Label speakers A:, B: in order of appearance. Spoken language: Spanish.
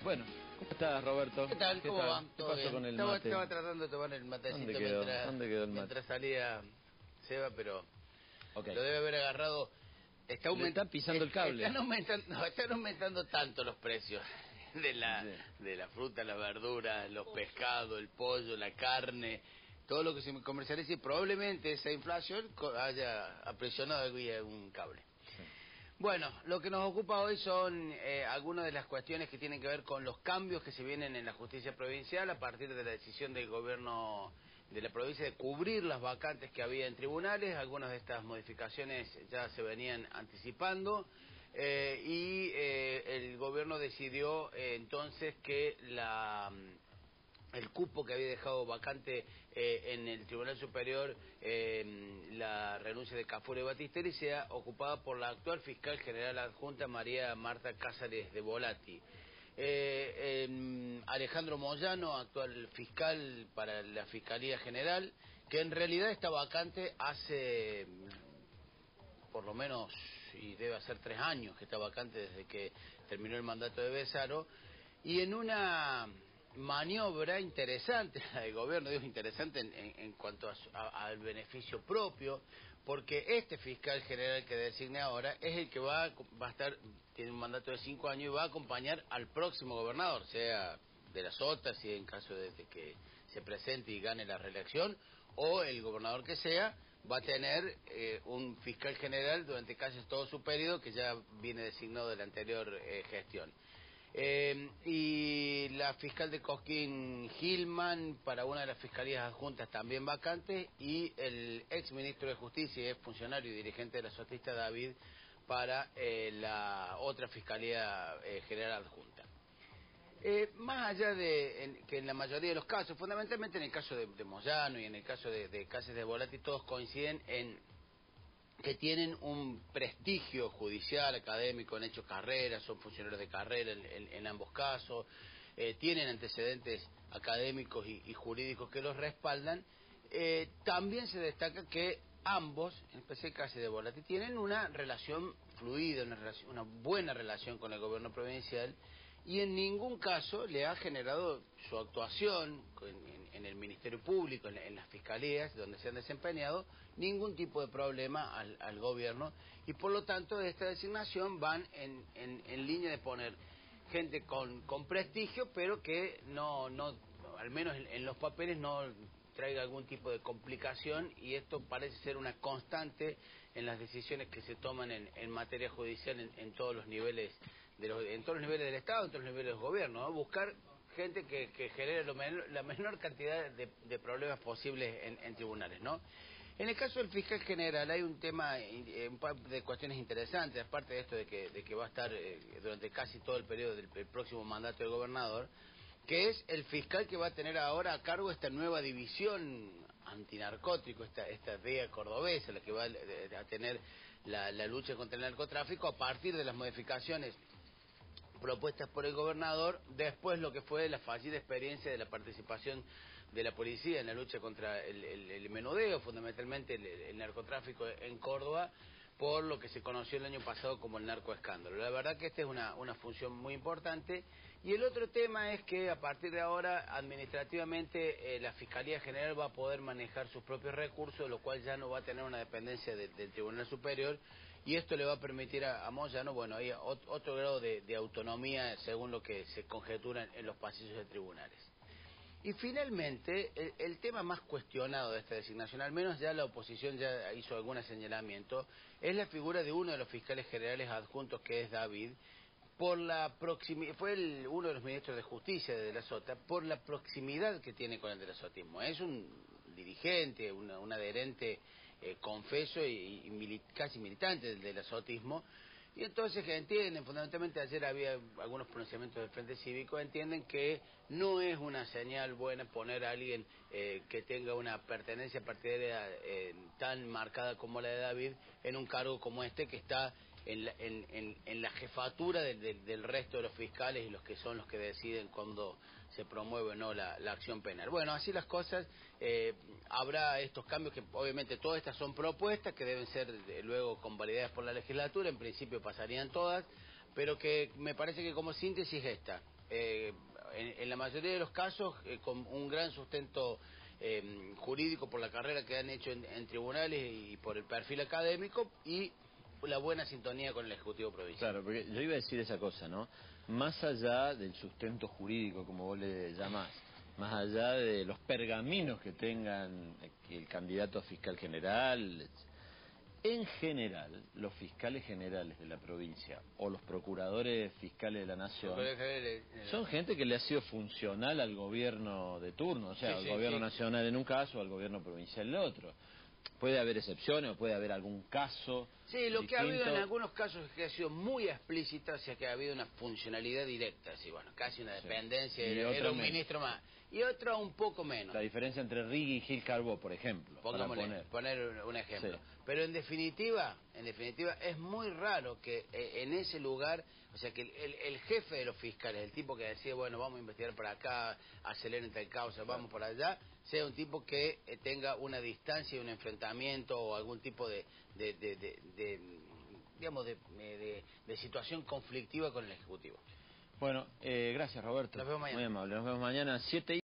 A: Bueno, ¿cómo estás, Roberto?
B: ¿Qué tal? ¿Cómo va?
A: ¿Qué pasó con el mate?
B: Estaba tratando de tomar el matecito
A: ¿Dónde quedó el mate?
B: mientras salía Seba, pero
A: Okay.
B: lo debe haber agarrado.
A: Está pisando el cable.
B: Están aumentando tanto los precios de la fruta, la verdura, los pescados, el pollo, la carne, todo lo que se comercializa, y probablemente esa inflación haya apresionado algún cable.
A: Sí.
B: Bueno, lo que nos ocupa hoy son algunas de las cuestiones que tienen que ver con los cambios que se vienen en la justicia provincial a partir de la decisión del gobierno de la provincia de cubrir las vacantes que había en tribunales. Algunas de estas modificaciones ya se venían anticipando y el gobierno decidió entonces que el cupo que había dejado vacante en el Tribunal Superior, la renuncia de Cafuro y Battistelli, sea ocupada por la actual fiscal general adjunta María Marta Cázares de Volati. Alejandro Moyano, actual fiscal para la Fiscalía General, que en realidad está vacante hace por lo menos, y debe hacer 3 años que está vacante desde que terminó el mandato de Besaro, y en una maniobra interesante del gobierno, digo interesante en cuanto al beneficio propio, porque este fiscal general que designe ahora es el que va a estar, tiene un mandato de 5 años y va a acompañar al próximo gobernador, sea de la Sota, si en caso de que se presente y gane la reelección, o el gobernador que sea, va a tener un fiscal general durante casi todo su periodo, que ya viene designado de la anterior gestión. Y la fiscal de Cosquín, Gilman, para una de las fiscalías adjuntas también vacante, y el ex ministro de Justicia y ex funcionario y dirigente de la Sotista, David, para la otra fiscalía general adjunta. Más allá de que en la mayoría de los casos, fundamentalmente en el caso de Moyano y en el caso de Cáceres de Volati, todos coinciden en que tienen un prestigio judicial, académico, han hecho carreras, son funcionarios de carrera en ambos casos, tienen antecedentes académicos y jurídicos que los respaldan. También se destaca que ambos, en especial Cáceres de Volati, tienen una relación fluida, una buena relación con el gobierno provincial, y en ningún caso le ha generado su actuación en el Ministerio Público, en las fiscalías donde se han desempeñado, ningún tipo de problema al gobierno, y por lo tanto de esta designación van en línea de poner gente con prestigio, pero que no al menos en los papeles no traiga algún tipo de complicación, y esto parece ser una constante en las decisiones que se toman en materia judicial en todos los niveles en todos los niveles del Estado, en todos los niveles del gobierno, ¿no? Buscar gente que genere la menor cantidad de problemas posibles en tribunales, ¿no? En el caso del fiscal general hay un tema, un par de cuestiones interesantes, aparte de esto de que va a estar durante casi todo el periodo del próximo mandato del gobernador, que es el fiscal que va a tener ahora a cargo esta nueva división antinarcótico, esta DEA cordobesa, la que va a tener la lucha contra el narcotráfico a partir de las modificaciones propuestas por el gobernador, después lo que fue la fallida experiencia de la participación de la policía en la lucha contra el menudeo, fundamentalmente el narcotráfico en Córdoba, por lo que se conoció el año pasado como el narcoescándalo. La verdad que esta es una función muy importante. Y el otro tema es que a partir de ahora, administrativamente, la Fiscalía General va a poder manejar sus propios recursos, lo cual ya no va a tener una dependencia del Tribunal Superior, y esto le va a permitir a Moyano, bueno, hay otro grado de autonomía según lo que se conjetura en los pasillos de tribunales. Y finalmente, el tema más cuestionado de esta designación, al menos ya la oposición ya hizo algún señalamiento, es la figura de uno de los fiscales generales adjuntos, que es David, por la proximidad, fue uno de los ministros de Justicia de la Sota, por la proximidad que tiene con el de la sotismo. Es un dirigente, un adherente confeso y casi militante del de la sotismo. Y entonces que entienden, fundamentalmente ayer había algunos pronunciamientos del Frente Cívico, entienden que no es una señal buena poner a alguien que tenga una pertenencia partidaria tan marcada como la de David en un cargo como este, que está en la jefatura del resto de los fiscales y los que son los que deciden cuando se promueve o no la acción penal. Bueno, así las cosas, habrá estos cambios que obviamente todas estas son propuestas que deben ser luego convalidadas por la legislatura, en principio pasarían todas, pero que me parece que como síntesis esta: en la mayoría de los casos con un gran sustento jurídico por la carrera que han hecho en tribunales y por el perfil académico y la buena sintonía con el Ejecutivo Provincial.
A: Claro, porque yo iba a decir esa cosa, ¿no? Más allá del sustento jurídico, como vos le llamás, más allá de los pergaminos que tengan el candidato a fiscal general, en general, los fiscales generales de la provincia o los procuradores fiscales de la nación son gente que le ha sido funcional al gobierno de turno, o sea, al gobierno nacional en un caso, al gobierno provincial en el otro. Puede haber excepciones o puede haber algún caso.
B: Sí, lo
A: distinto.
B: que ha habido en algunos casos es que ha sido muy explícita, o sea que ha habido una funcionalidad directa, así, bueno, casi una dependencia, era un ministro más, y otra un poco menos.
A: La diferencia entre Riggi y Gil Carbó, por ejemplo.
B: Poner un ejemplo.
A: Sí.
B: Pero en definitiva es muy raro que en ese lugar, o sea que el jefe de los fiscales, el tipo que decía, bueno, vamos a investigar por acá, aceleren tal causa, vamos por allá, sea un tipo que tenga una distancia y un enfrentamiento o algún tipo de situación conflictiva con el Ejecutivo.
A: Bueno, gracias Roberto.
B: Nos vemos mañana.
A: Muy amable. Nos vemos mañana a 7:00.